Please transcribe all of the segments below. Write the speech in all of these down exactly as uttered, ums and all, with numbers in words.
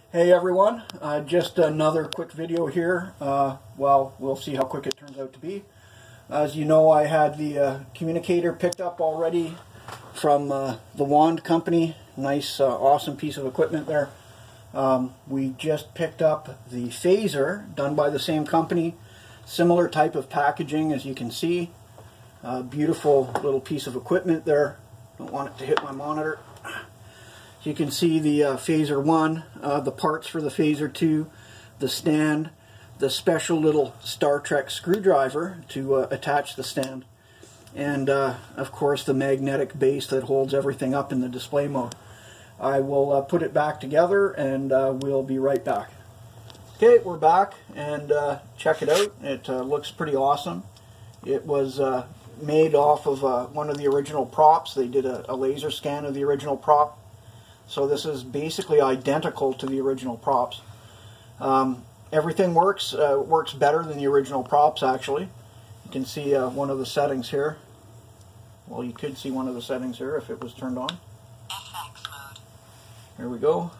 Hey everyone, uh, just another quick video here. Uh, well, we'll see how quick it turns out to be. As you know, I had the uh, communicator picked up already from uh, the Wand Company. Nice, uh, awesome piece of equipment there. Um, we just picked up the phaser, done by the same company. Similar type of packaging, as you can see. Uh, beautiful little piece of equipment there. Don't want it to hit my monitor. You can see the uh, Phaser one, uh, the parts for the Phaser two, the stand, the special little Star Trek screwdriver to uh, attach the stand, and uh, of course the magnetic base that holds everything up in the display mode. I will uh, put it back together and uh, we'll be right back. Okay, we're back, and uh, check it out. It uh, looks pretty awesome. It was uh, made off of uh, one of the original props. They did a, a laser scan of the original prop. So this is basically identical to the original props. Um, everything works uh, works better than the original props, actually. You can see uh, one of the settings here. Well, you could see one of the settings here if it was turned on. F X mode. There we go.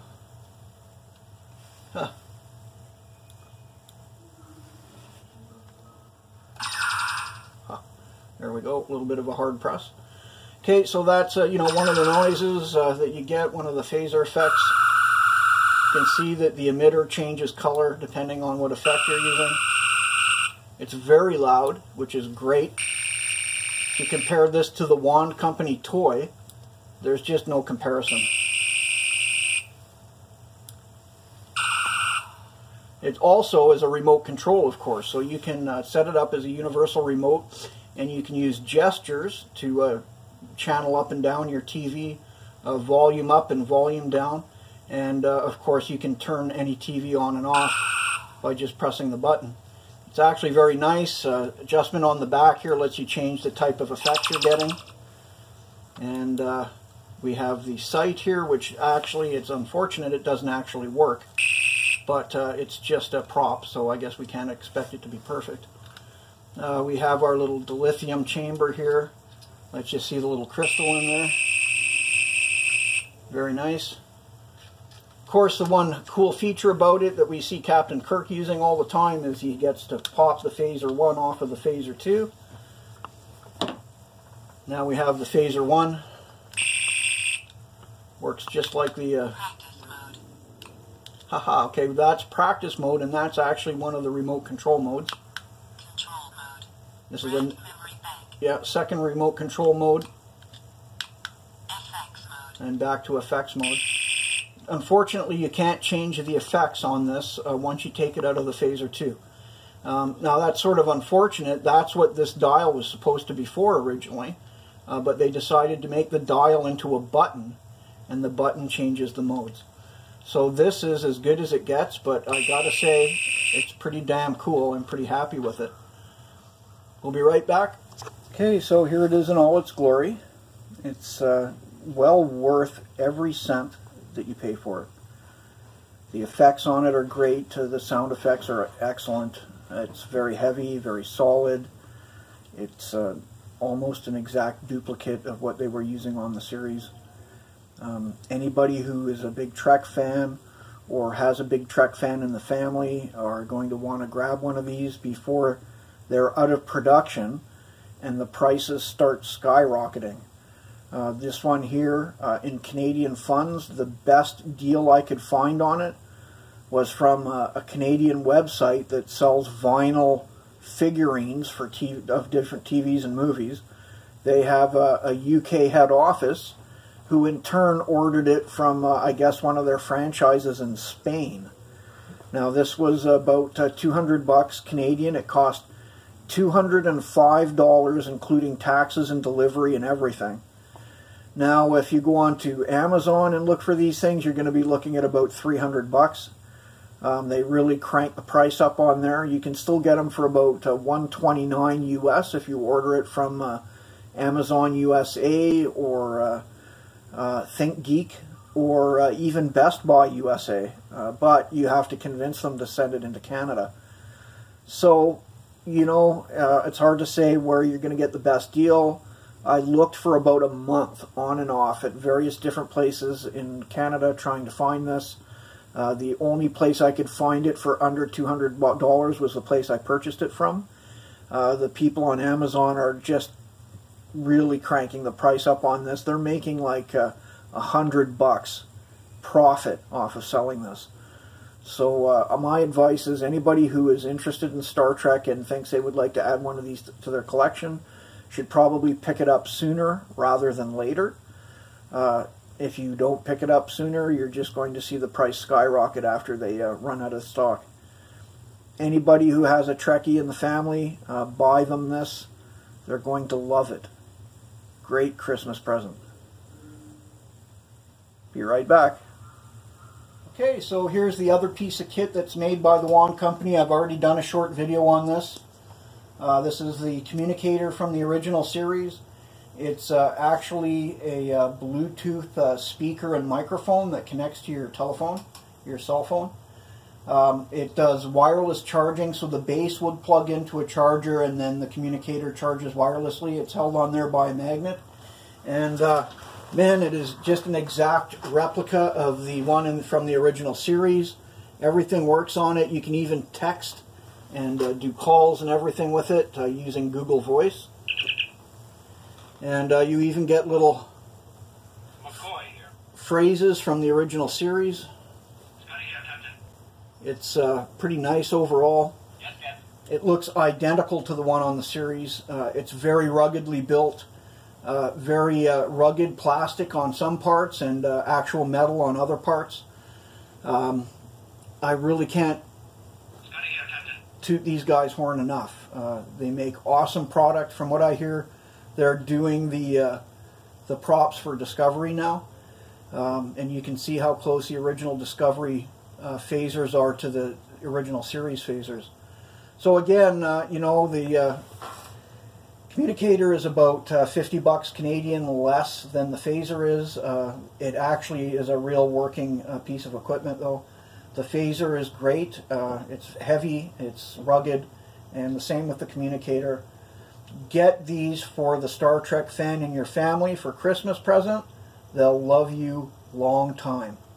Huh. Huh. There we go. A little bit of a hard press. Okay, so that's uh, you know, one of the noises uh, that you get, one of the phaser effects. You can see that the emitter changes color depending on what effect you're using. It's very loud, which is great. If you compare this to the Wand Company toy, there's just no comparison. It also is a remote control, of course, so you can uh, set it up as a universal remote, and you can use gestures to uh, channel up and down your T V, uh, volume up and volume down, and uh, of course you can turn any T V on and off by just pressing the button. It's actually very nice. Uh, adjustment on the back here lets you change the type of effect you're getting, and uh, we have the sight here, which actually, it's unfortunate it doesn't actually work, but uh, it's just a prop, so I guess we can't expect it to be perfect. Uh, we have our little dilithium chamber here. Let's just see the little crystal in there. Very nice. Of course, the one cool feature about it that we see Captain Kirk using all the time is he gets to pop the Phaser one off of the Phaser two. Now we have the Phaser one. Works just like the... Uh, Practice mode. haha, okay, that's practice mode, and that's actually one of the remote control modes. Control mode. This is Red a... memory bank. Yeah, second remote control mode, F X mode. and back to effects mode. Unfortunately, you can't change the effects on this uh, once you take it out of the Phaser two. Um, now that's sort of unfortunate. That's what this dial was supposed to be for originally, uh, but they decided to make the dial into a button, and the button changes the modes. So this is as good as it gets, but I gotta say, it's pretty damn cool. I'm pretty happy with it. We'll be right back. Okay, so here it is in all its glory. It's uh, well worth every cent that you pay for it. The effects on it are great. Uh, the sound effects are excellent. Uh, it's very heavy, very solid. It's uh, almost an exact duplicate of what they were using on the series. Um, anybody who is a big Trek fan or has a big Trek fan in the family are going to want to grab one of these before they're out of production and the prices start skyrocketing. Uh, this one here, uh, in Canadian funds, the best deal I could find on it was from uh, a Canadian website that sells vinyl figurines for T V, of different T Vs and movies. They have a, a U K head office who in turn ordered it from, uh, I guess, one of their franchises in Spain. Now this was about uh, two hundred bucks Canadian. It cost two hundred five dollars, including taxes and delivery and everything. Now, if you go on to Amazon and look for these things, you're going to be looking at about three hundred bucks. Um, they really crank the price up on there. You can still get them for about uh, one twenty-nine U S if you order it from uh, Amazon U S A or uh, uh, ThinkGeek or uh, even Best Buy U S A. Uh, but you have to convince them to send it into Canada. So, you know, uh, it's hard to say where you're going to get the best deal. I looked for about a month on and off at various different places in Canada trying to find this. Uh, the only place I could find it for under two hundred dollars was the place I purchased it from. Uh, the people on Amazon are just really cranking the price up on this. They're making like a uh, hundred bucks profit off of selling this. So uh, my advice is anybody who is interested in Star Trek and thinks they would like to add one of these to their collection should probably pick it up sooner rather than later. Uh, if you don't pick it up sooner, you're just going to see the price skyrocket after they uh, run out of stock. Anybody who has a Trekkie in the family, uh, buy them this. They're going to love it. Great Christmas present. Be right back. Okay, so here's the other piece of kit that's made by the Wand Company. I've already done a short video on this. Uh, this is the communicator from the original series. It's uh, actually a uh, Bluetooth uh, speaker and microphone that connects to your telephone, your cell phone. Um, it does wireless charging, so the base would plug into a charger and then the communicator charges wirelessly. It's held on there by a magnet. And uh, man, it is just an exact replica of the one in, from the original series. Everything works on it. You can even text and uh, do calls and everything with it uh, using Google Voice. And uh, you even get little phrases from the original series. It's uh, pretty nice overall. It looks identical to the one on the series. Uh, it's very ruggedly built. Uh, very uh, rugged plastic on some parts and uh, actual metal on other parts. Um, I really can't toot these guys' horn enough. Uh, they make awesome product. From what I hear, they're doing the uh, the props for Discovery now, um, and you can see how close the original Discovery uh, phasers are to the original series phasers. So again, uh, you know, the uh, communicator is about uh, fifty bucks Canadian less than the phaser is. Uh, it actually is a real working uh, piece of equipment, though. The phaser is great. Uh, it's heavy, it's rugged, and the same with the communicator. Get these for the Star Trek fan in your family for Christmas present. They'll love you long time.